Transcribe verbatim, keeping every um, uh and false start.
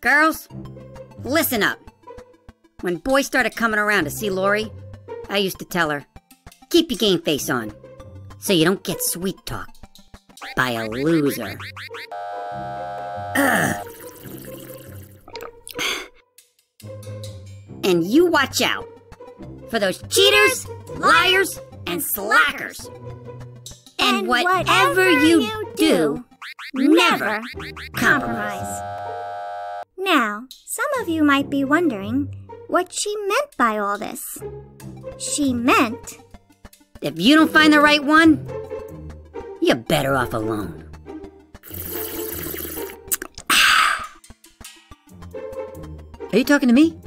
Girls, listen up. When boys started coming around to see Laurie, I used to tell her, keep your game face on, so you don't get sweet talked by a loser. Ugh. And you watch out for those cheaters, liars, and slackers. And, and whatever, whatever you, you do, never compromise. Now, some of you might be wondering what she meant by all this. She meant... if you don't find the right one, you're better off alone. Are you talking to me?